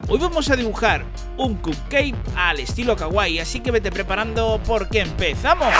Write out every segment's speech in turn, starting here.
Hoy vamos a dibujar un cupcake al estilo kawaii, así que vete preparando porque empezamos.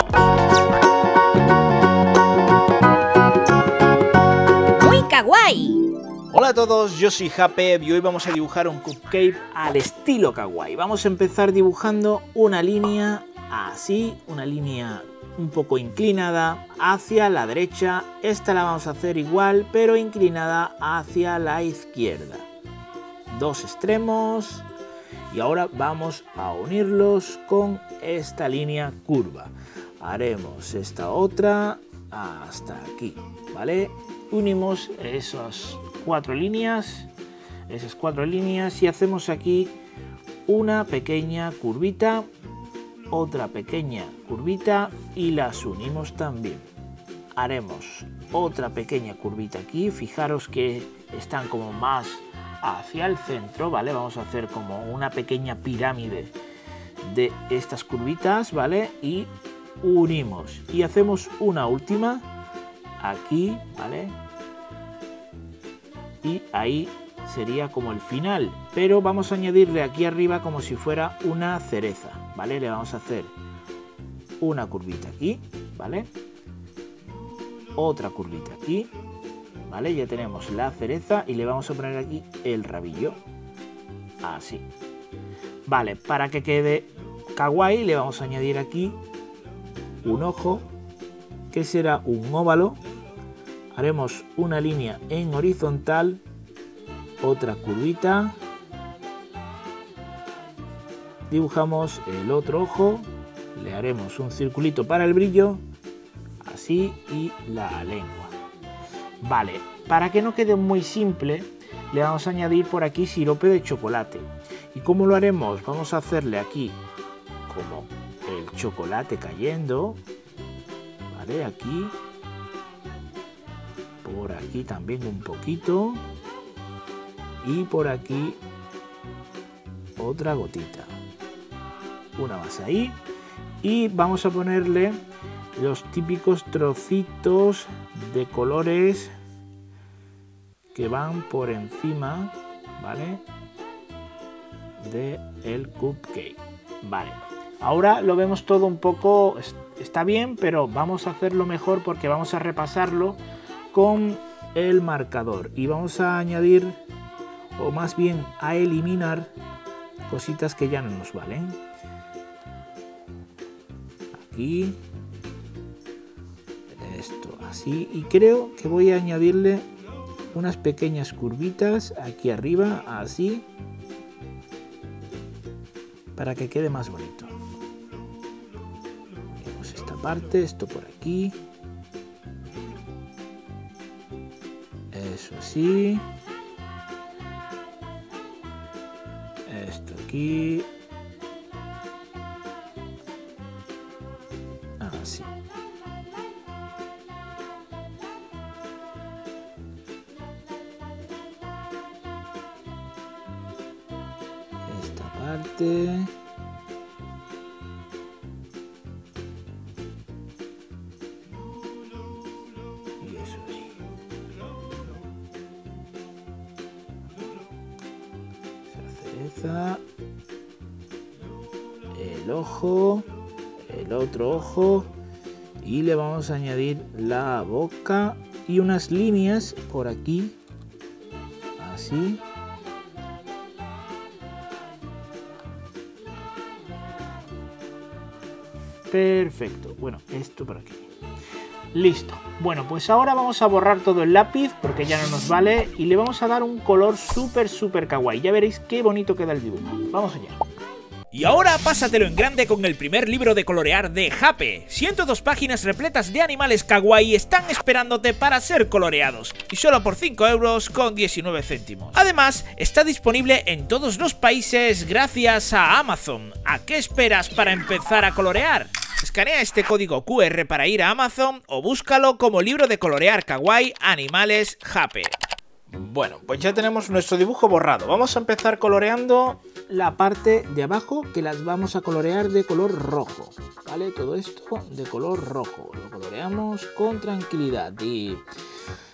¡Muy kawaii! Hola a todos, yo soy Jape y hoy vamos a dibujar un cupcake al estilo kawaii. Vamos a empezar dibujando una línea así, una línea un poco inclinada hacia la derecha. Esta la vamos a hacer igual, pero inclinada hacia la izquierda. Dos extremos y ahora vamos a unirlos con esta línea curva. Haremos esta otra hasta aquí, ¿vale? Unimos esas cuatro líneas y hacemos aquí una pequeña curvita, otra pequeña curvita y las unimos también. Haremos otra pequeña curvita aquí, fijaros que están como más hacia el centro, ¿vale? Vamos a hacer como una pequeña pirámide de estas curvitas, ¿vale? Y unimos y hacemos una última aquí, ¿vale? Y ahí sería como el final, pero vamos a añadirle aquí arriba como si fuera una cereza, ¿vale? Le vamos a hacer una curvita aquí, ¿vale? Otra curvita aquí, ¿vale? Ya tenemos la cereza y le vamos a poner aquí el rabillo, así. Vale, para que quede kawaii le vamos a añadir aquí un ojo, que será un óvalo. Haremos una línea en horizontal, otra curvita, dibujamos el otro ojo, le haremos un circulito para el brillo, así, y la lengua. Vale, para que no quede muy simple, le vamos a añadir por aquí sirope de chocolate. ¿Y cómo lo haremos? Vamos a hacerle aquí como el chocolate cayendo, ¿vale? Aquí, por aquí también un poquito, y por aquí otra gotita, una más ahí, y vamos a ponerle los típicos trocitos de colores que van por encima, ¿vale? De el cupcake. Vale, ahora lo vemos todo un poco, está bien, pero vamos a hacerlo mejor porque vamos a repasarlo con el marcador y vamos a añadir, o más bien a eliminar, cositas que ya no nos valen. Aquí esto así, y creo que voy a añadirle unas pequeñas curvitas aquí arriba, así, para que quede más bonito. Vemos esta parte, esto por aquí, eso así, esto aquí, así. Esta parte. Y eso sí. Esa cereza. El ojo. El otro ojo. Y le vamos a añadir la boca y unas líneas por aquí. Así. Perfecto, bueno, esto por aquí. Listo. Bueno, pues ahora vamos a borrar todo el lápiz porque ya no nos vale y le vamos a dar un color súper kawaii. Ya veréis qué bonito queda el dibujo. Vamos allá. Y ahora pásatelo en grande con el primer libro de colorear de Jape. 102 páginas repletas de animales kawaii están esperándote para ser coloreados. Y solo por 5 euros con 19 céntimos. Además, está disponible en todos los países gracias a Amazon. ¿A qué esperas para empezar a colorear? Escanea este código QR para ir a Amazon o búscalo como libro de colorear kawaii animales Jape. Bueno, pues ya tenemos nuestro dibujo borrado. Vamos a empezar coloreando la parte de abajo, que las vamos a colorear de color rojo, ¿vale? Todo esto de color rojo. Lo coloreamos con tranquilidad y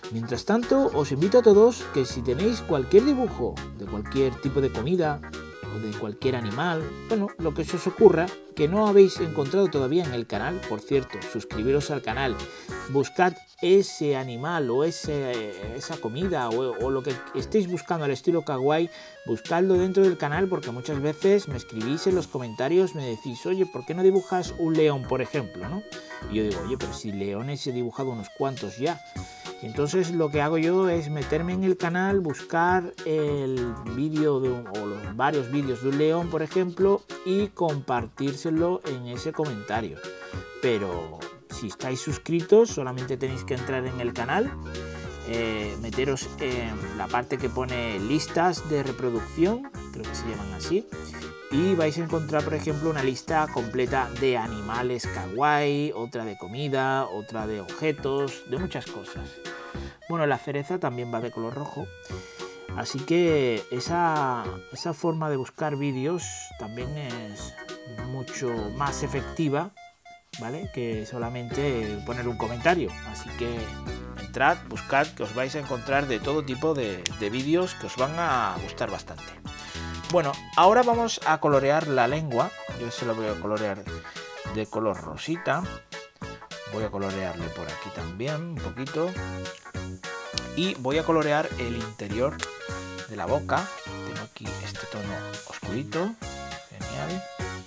Mientras tanto, os invito a todos que si tenéis cualquier dibujo de cualquier tipo de comida o de cualquier animal, bueno, lo que se os ocurra, que no habéis encontrado todavía en el canal, por cierto, suscribiros al canal, buscad ese animal o esa comida o lo que estéis buscando al estilo kawaii, buscadlo dentro del canal, porque muchas veces me escribís en los comentarios, me decís, oye, ¿por qué no dibujas un león, por ejemplo, ¿no? Y yo digo, oye, pero si leones he dibujado unos cuantos ya. Y entonces lo que hago yo es meterme en el canal, buscar el vídeo o los varios vídeos de un león, por ejemplo, y compartírselo en ese comentario. Pero si estáis suscritos, solamente tenéis que entrar en el canal, meteros en la parte que pone listas de reproducción, creo que se llaman así, y vais a encontrar, por ejemplo, una lista completa de animales kawaii, otra de comida, otra de objetos, de muchas cosas. Bueno, la cereza también va de color rojo, así que esa forma de buscar vídeos también es mucho más efectiva, ¿vale?, que solamente poner un comentario. Así que entrad, buscad, que os vais a encontrar de todo tipo de vídeos que os van a gustar bastante. Bueno, ahora vamos a colorear la lengua. Yo se lo voy a colorear de color rosita. Voy a colorearle por aquí también un poquito. Y voy a colorear el interior de la boca. Tengo aquí este tono oscurito. Genial.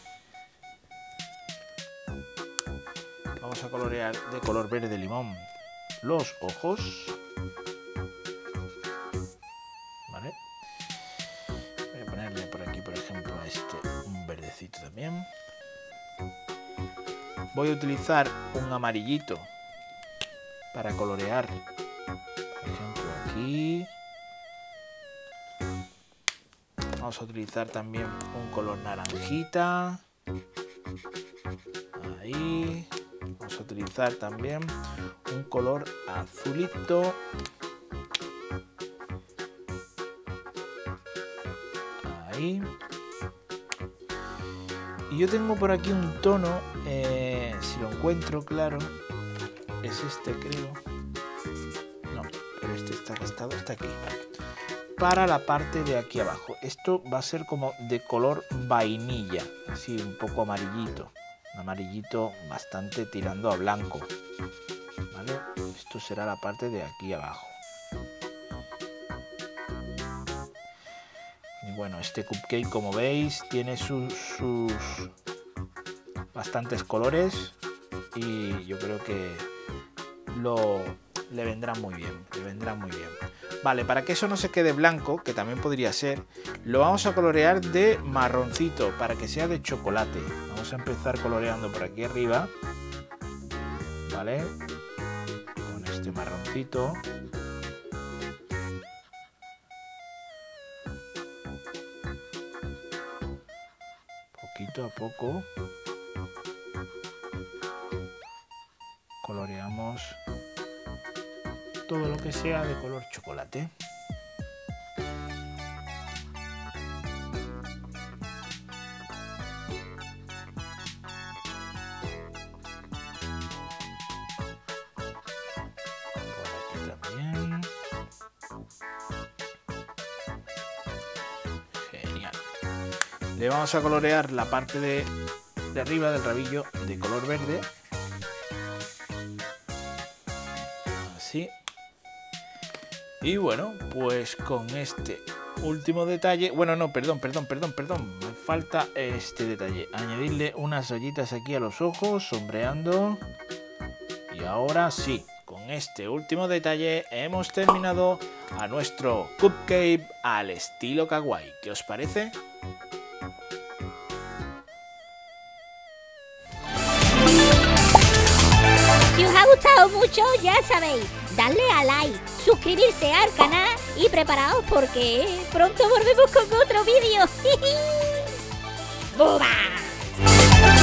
Vamos a colorear de color verde limón los ojos. Vale. Voy a ponerle por aquí, por ejemplo, a este un verdecito también. Voy a utilizar un amarillito para colorear, por ejemplo, aquí. Vamos a utilizar también un color naranjita. Ahí. Vamos a utilizar también un color azulito. Ahí. Y yo tengo por aquí un tono, si lo encuentro, claro, es este, creo. No, pero este está gastado, está aquí. Para la parte de aquí abajo. Esto va a ser como de color vainilla, así un poco amarillito. Un amarillito bastante tirando a blanco. ¿Vale? Esto será la parte de aquí abajo. Y bueno, este cupcake, como veis, tiene sus bastantes colores y yo creo que le vendrá muy bien, Vale, para que eso no se quede blanco, que también podría ser, lo vamos a colorear de marroncito para que sea de chocolate. Vamos a empezar coloreando por aquí arriba, ¿vale? Con este marroncito. Poquito a poco coloreamos todo lo que sea de color chocolate. Por aquí también. Genial. Le vamos a colorear la parte de arriba del rabillo de color verde. Así. Y bueno, pues con este último detalle, bueno, no, perdón, me falta este detalle, añadirle unas rayitas aquí a los ojos, sombreando. Y ahora sí, con este último detalle hemos terminado a nuestro cupcake al estilo kawaii. ¿Qué os parece? Si os ha gustado mucho, ya sabéis, darle a like, suscribirse al canal y preparaos porque pronto volvemos con otro vídeo. ¡Buba!